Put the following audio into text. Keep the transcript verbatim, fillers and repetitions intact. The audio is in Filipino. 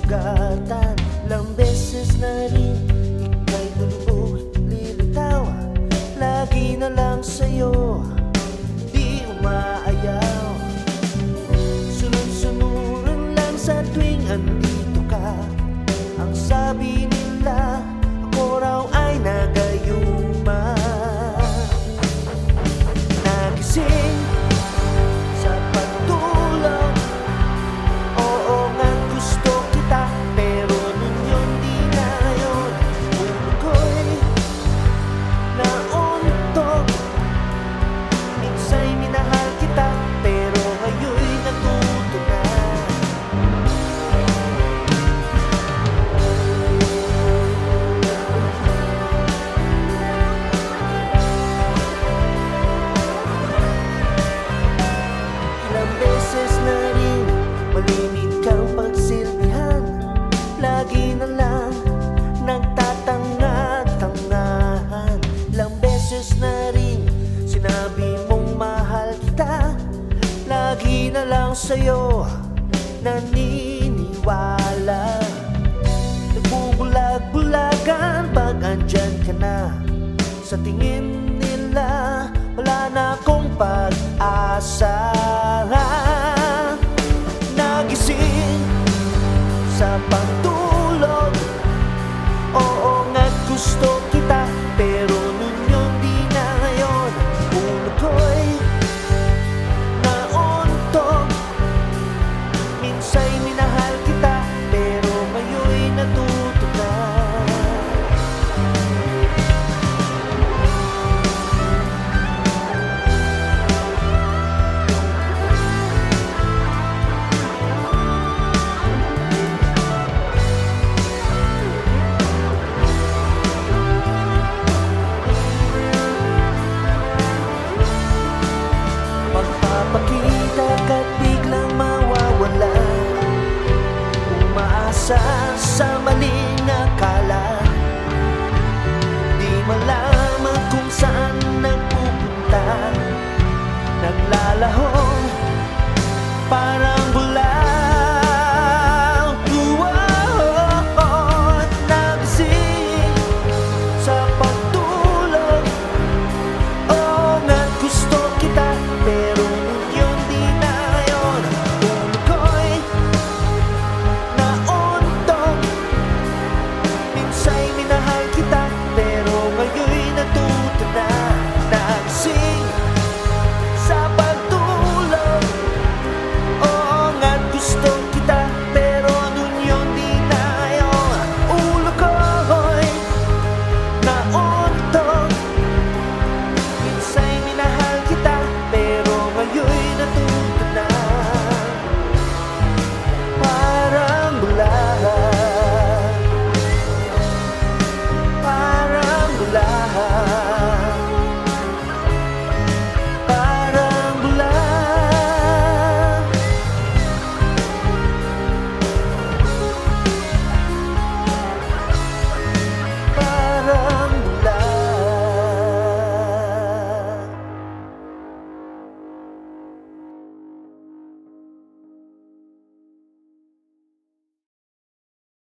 sugatan. Ilang beses na rin ika'y lulubog, lilitaw. Lagi na lang sa'yo, di umaayaw. Sunod-sunuran lang sa tuwing andito ka. Ang sabi nila, ako raw ay nagayuma. Nagising sa pagtulog, oo nga gusto kita, pero nun yun di na ngayon. Ulo ko'y nauntog, minsa'y minahal kita, pero ngayon'y natuto na. Ilang beses na rin malimit kang pagsilbihan. Lagi na lang nagtatanga-tangahan. Ilang beses na rin sinabi mong mahal kita. Lagi na lang sa'yo naniniwala. Nagbubulag-bulagan pag andyan ka na. Sa tingin nila wala na akong pag-asa. Nagising sa pagtulog, oo nga gusto kita, pero nun yun di na ngayon. Ulo ko'y nauntog, minsa'y minahal kita, pero ngayon'y natuto na. Magpapakita ka't biglang mawawala, umaasa sa maling